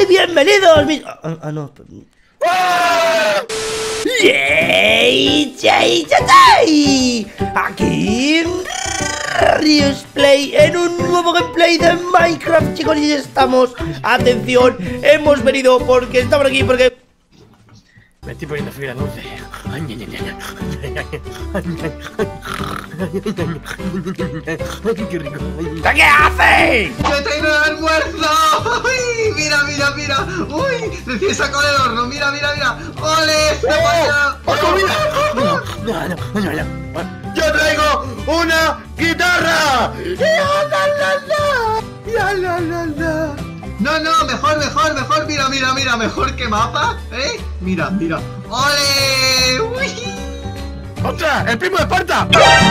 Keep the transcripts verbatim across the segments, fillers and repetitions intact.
¡Ay, bienvenidos! Mis... Ah, ah, no. ¡Yay! ¡Yay! ¡Yay! Aquí Rius Play en un nuevo gameplay de Minecraft, chicos, y estamos, atención, hemos venido porque estamos aquí, porque... Me estoy poniendo fibra dulce. ¡Qué rico! ¿Qué haces? ¡Yo tengo el almuerzo! ¡Uy! ¡Mira, mira, mira! ¡Uy! Recién sacado del horno, mira, mira, mira. ¡Ole! ¡Se vaya! No, no, no, no, no. ¡Yo traigo una guitarra! ¡Ya, la, la, la! ¡Ya, la, la, la! No, no, mejor, mejor, mejor. Mira, mira, mira, mejor que mapa, ¿eh? Mira, mira. ¡Ole! ¡Uy! ¡Ostras! ¡El primo de Esparta!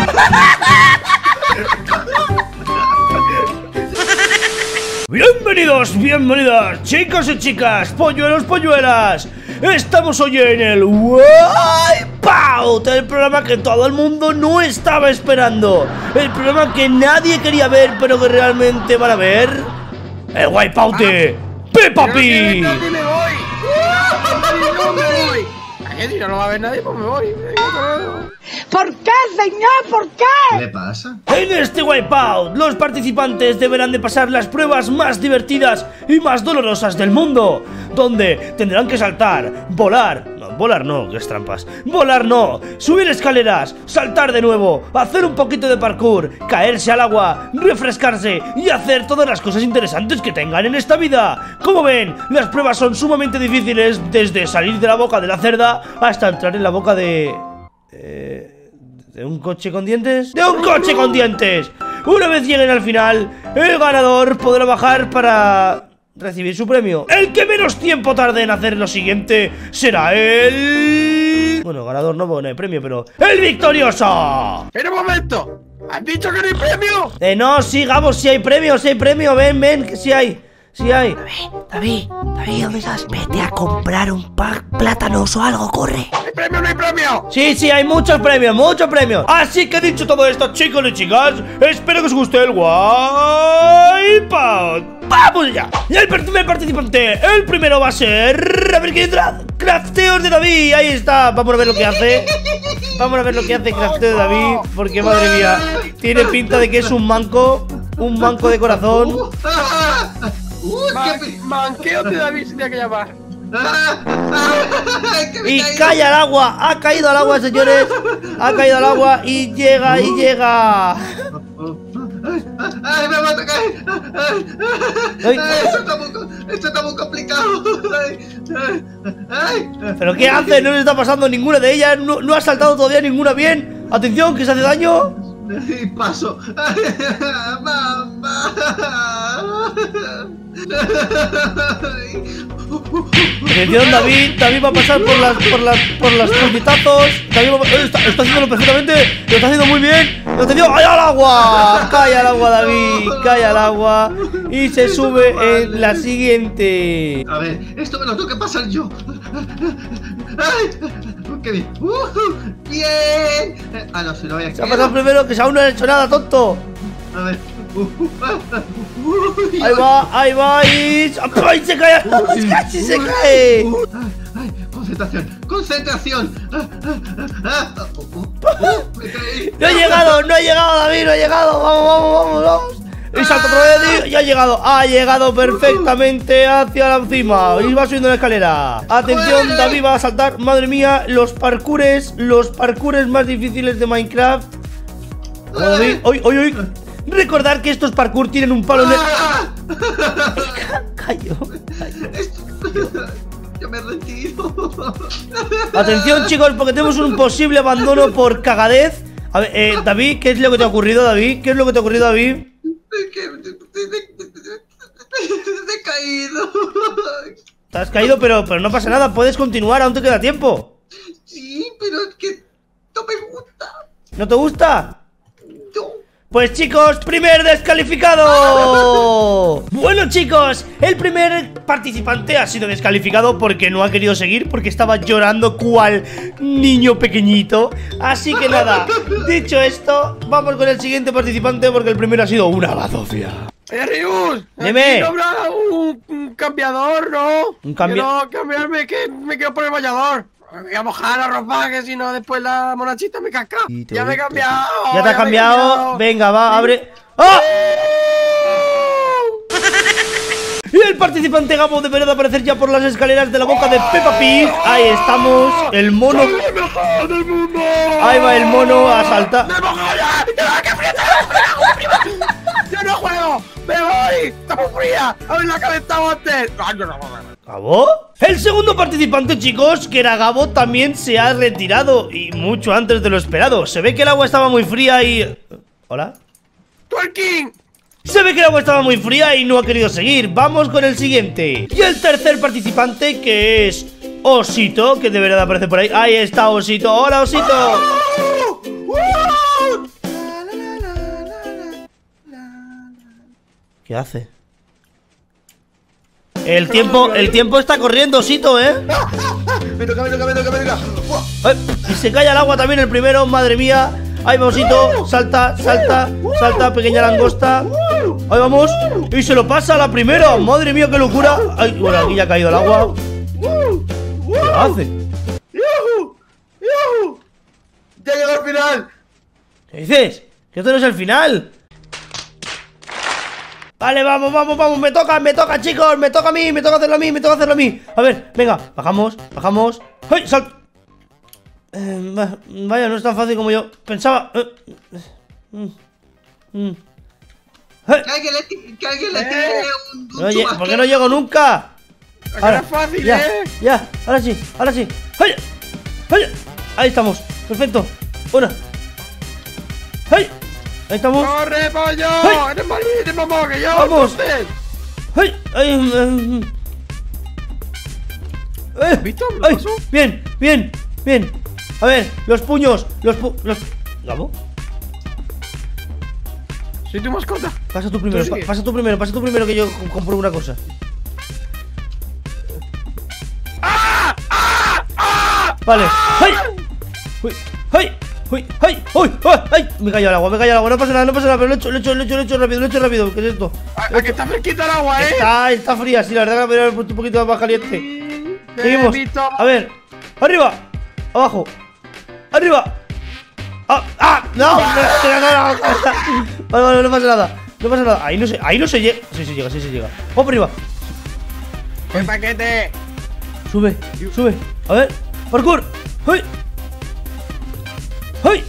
Bienvenidos, bienvenidas, chicos y chicas, polluelos, polluelas. Estamos hoy en el Wipeout, el programa que todo el mundo no estaba esperando, el programa que nadie quería ver, pero que realmente van a ver. El Wipeout de Peppa Pig. ¡No me voy! ¡No me voy! Si no lo va a ver nadie, pues me voy. ¿Por qué, señor? ¿Por qué? ¿Qué le pasa? En este Wipeout, los participantes deberán de pasar las pruebas más divertidas y más dolorosas del mundo, donde tendrán que saltar, volar, no, volar no, que es trampas, volar no, subir escaleras, saltar de nuevo, hacer un poquito de parkour, caerse al agua, refrescarse y hacer todas las cosas interesantes que tengan en esta vida. Como ven, las pruebas son sumamente difíciles, desde salir de la boca de la cerda hasta entrar en la boca de... Eh, ¿De un coche con dientes? ¡De un coche con dientes! Una vez lleguen al final, el ganador podrá bajar para recibir su premio. El que menos tiempo tarde en hacer lo siguiente será el... Bueno, ganador no, no hay premio, pero... ¡el victorioso! ¡Pero un momento! ¿Has dicho que no hay premio? Eh, no, sí, Gabo, sí hay premio, sí hay premio. Ven, ven, que sí hay. Sí hay. David, David, ¿dónde estás? Vete a comprar un pack plátanos o algo, corre. ¿No hay premio no hay premio? Sí, sí, hay muchos premios, muchos premios. Así que dicho todo esto, chicos y chicas, espero que os guste el Wipeout. ¡Vamos ya! Y el primer participante, el primero va a ser... A ver quién entra. Crafteos de David, ahí está. Vamos a ver lo que hace. Vamos a ver lo que hace Crafteo de David. Porque madre mía, tiene pinta de que es un manco. Un manco de corazón. ¡Uy, Man, qué... manqueo de David se tiene que llamar. Y cae al agua, ha caído al agua, señores. Ha caído al agua y llega y llega. ¡Ay, me va a tocar! ¡Ay, esto está muy, esto está muy complicado! Ay, ay, ay. ¿Pero qué hace? No le está pasando ninguna de ellas. No, no ha saltado todavía ninguna bien. Atención, que se hace daño. Y paso. ¡Mamá! Atención, David. David va a pasar por las por las por los puñetazos. David va a... está, está haciéndolo perfectamente. Lo está haciendo muy bien. Atención, ¡cae al agua! Cae al agua, David. Cae al agua y se sube en la siguiente. A ver, esto me lo tengo que pasar yo. ¡Ay! ¡Qué bien! Uh, ¡bien! Ah, no, si lo voy a... Se ha pasado primero, que aún no ha hecho nada, tonto. A ver. Uh, uh, uh, ahí va, ahí va y... ¡ay, se cae! ¡Casi se cae! Uh, ay, ay, concentración, concentración. Ah, ah, ah, ah, uh, uh, no ha llegado, no ha llegado, David, no ha llegado. Vamos, vamos, vamos, vamos. Y salta otra vez y ha llegado, ha llegado perfectamente hacia la cima. Y va subiendo la escalera. Atención, David va a saltar. Madre mía, los parkours, los parkours más difíciles de Minecraft. David, hoy, hoy, hoy. Recordar que estos parkour tienen un palo en el... Cayó, cayó. Yo me retiro. Atención, chicos, porque tenemos un posible abandono por cagadez. A ver, eh, David, ¿qué es lo que te ha ocurrido, David? ¿Qué es lo que te ha ocurrido, David? He caído. Te has caído, pero, pero no pasa nada, puedes continuar, aún te queda tiempo. Sí, pero es que no me gusta. ¿No te gusta? No. Pues chicos, primer descalificado. Bueno chicos, el primer participante ha sido descalificado porque no ha querido seguir, porque estaba llorando cual niño pequeñito. Así que nada, dicho esto, vamos con el siguiente participante porque el primero ha sido una bazofia. ¡Eh, Rius! Dime. Aquí sobra un, un un cambiador, ¿no? Un cambia- Quiero cambiarme, que me quiero poner bañador. Me voy a mojar la ropa, que si no después la monachita me casca. Ya me he cambiado. Ya te has me he cambiado. Venga, va, abre. ¡Ah! Y el participante Gabo deberá de aparecer ya por las escaleras de la boca de Peppa Pig. Ahí estamos. El mono. ¡Soy el mejor del mundo! Ahí va el mono a saltar. ¡Me mojo ya! ¡Ya, qué fría! ¡Yo no juego! ¡Me voy! ¡Está muy fría! ¡A ver, la calentado antes! ¡Ay, no, no, no, no! ¿Gabo? El segundo participante, chicos, que era Gabo, también se ha retirado. Y mucho antes de lo esperado. Se ve que el agua estaba muy fría y... ¿Hola? ¡Twerking! Se ve que el agua estaba muy fría y no ha querido seguir. Vamos con el siguiente. Y el tercer participante, que es Osito, que deberá de aparecer por ahí. Ahí está Osito. ¡Hola, Osito! ¿Qué hace? El tiempo, el tiempo está corriendo, Osito, ¿eh? Me toca, me toca, me toca, me toca. Ay, y se cae al agua también el primero, madre mía. Ahí va Osito, salta, salta, salta, pequeña langosta. Ahí vamos, y se lo pasa a la primera. Madre mía, qué locura. Ay, bueno, aquí ya ha caído el agua. ¿Qué hace? ¡Yuhu! ¡Yuhu! ¡Ya llegó al final! ¿Qué dices? Que esto no es el final. Vale, vamos, vamos, vamos, me toca, me toca, chicos. Me toca a mí, me toca hacerlo a mí, me toca hacerlo a mí. A ver, venga, bajamos, bajamos. ¡Ay, sal! Eh, va- vaya, no es tan fácil como yo pensaba. Eh, mm, mm. ¡Eh! Que alguien le, ti- que alguien le tire un, un Oye, ¿por qué chubasquero. no llego nunca? Ahora es fácil, ya, ¿eh? ya, ahora sí, ahora sí. ¡Ay! ¡Ay! Ahí estamos, perfecto. Una. ¡Ay! Ahí estamos. ¡Corre, pollo! ¡Ay! ¡Eres más eres más mono que yo! Vamos. entonces. ¡Ay! ¡Ay! mm, mm. ¡Eh! ¿Visto? ¿Me lo ¡Ay! pasó? Bien, bien, bien. A ver, los puños, los pu... Los... ¿Gabo? Soy tu mascota. Pasa tú primero, Tú pa- sigue. pasa tú primero, pasa tú primero que yo com- compro una cosa. Vale. ¡Ay! ¡Uy! ¡Ay! ¡Uy! ¡Ay! ¡Uy! ¡Ay! ¡Ay! Me cayó al agua, me cayó al agua, no pasa nada, no pasa nada, pero lo he hecho, lo he hecho, lo he hecho, lo he hecho rápido, lo he hecho rápido. ¿Qué es esto? A, a que está fresquita el agua, ¿eh? Está, está fría, sí, la verdad que la podría haber puesto un poquito más caliente. Te he Seguimos. visto. A ver. Arriba. Abajo. Arriba. Ah, ah, no, no, no, no, no. Vale, vale, no pasa nada. No pasa nada. Ahí no se, ahí no se llega. Sí, se llega, sí se llega. Vamos arriba. ¡Qué paquete! Sube, sube. A ver. Parkour. ¡Hey! ¡Hey!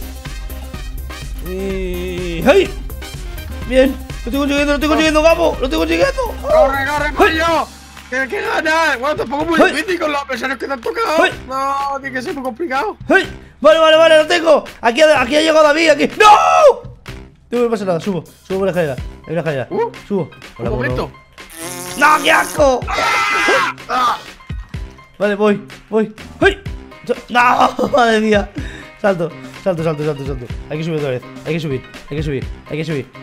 Y... ¡Hey! Bien. Lo estoy consiguiendo, lo estoy consiguiendo, Gabo. Lo estoy consiguiendo. ¡Corre, corre, pollo! ¡Que, que ganas! Bueno, tampoco es muy ¡Ay! difícil con los adversarios que te han tocado. ¡Ay! No, tiene que ser muy complicado. ¡Hey! Vale, vale, vale, lo tengo. Aquí, ha- aquí ha llegado David, aquí. ¡No! No me pasa nada, subo, subo por la escalera. Hay una escalera. Uh, Subo. Un momento. ¡No, qué asco! Vale, voy, voy. ¡Hey! ¡No! Madre mía. Salto, salto, salto, salto, salto. Hay que subir otra vez. Hay que subir, hay que subir, hay que subir.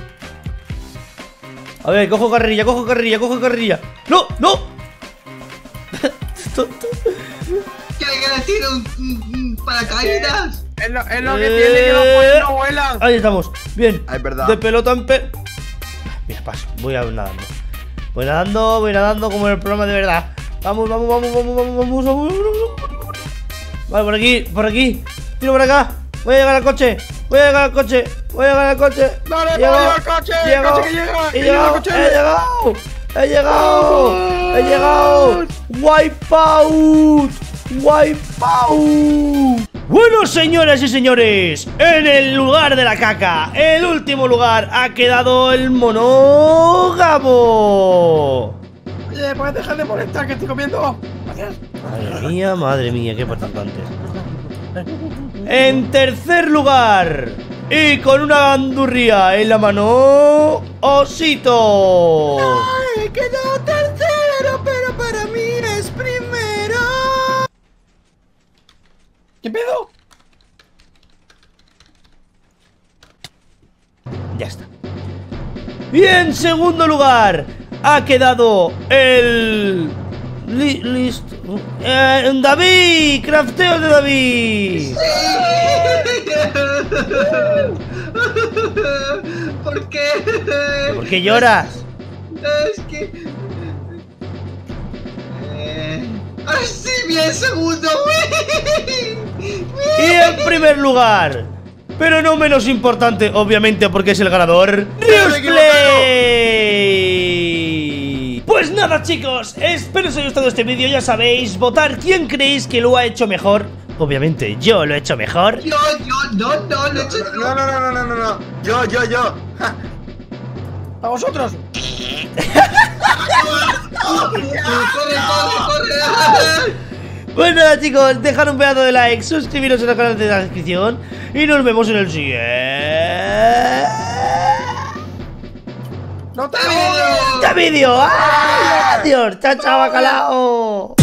A ver, cojo carrerilla, cojo carrerilla, cojo carrerilla. ¡No! ¡No! Tonto. Que alguien le tire un, un- un paracaídas. Es lo, es lo que tiene, que los pollos no vuelan. Ahí estamos, bien. Ah, es verdad. De pelota en pe... Mira, paso, voy a nadando. Voy nadando, voy nadando como en el programa de verdad. Vamos, vamos, vamos, vamos, vamos, vamos, vamos, vamos. Vale, por aquí, por aquí. Tiro por acá. Voy a llegar al coche. Voy a llegar al coche. Voy a llegar al coche. Dale, Llego, pollo, al coche, el llego, coche que llega, He que llega llegado, el coche. he llegado. He llegado. He llegado. Wipeout. Wipeout. Bueno, señoras y señores, en el lugar de la caca, el último lugar, ha quedado el monógamo. Oye, ¿puedes dejar de molestar que estoy comiendo? Gracias. Madre mía, madre mía, qué participantes. En tercer lugar, y con una bandurria en la mano, Osito. ¡Ay, quedó tercero, pero para mí es primero! ¿Qué pedo? Ya está. Y en segundo lugar ha quedado el... Li, list, eh, David, crafteo de David. ¿Por qué? ¿Por qué lloras? Es que Jimmy en segundo. Y en primer lugar, pero no menos importante, obviamente, porque es el ganador, Riusplay. Pues nada, chicos, espero que os haya gustado este vídeo. Ya sabéis, votar quién creéis que lo ha hecho mejor. Obviamente, yo lo he hecho mejor. Yo, yo, no, no, lo he hecho yo. No, no, no, no, no, no, no. Yo, yo, yo. Ja. ¡A vosotros! ¡Corre, corre, corre! Pues nada, chicos, dejad un pedazo de like, suscribiros al canal de la descripción y nos vemos en el siguiente ¡No te ¡Vídeo! vídeo. ¡Adiós! ¡Chao, chao, bacalao!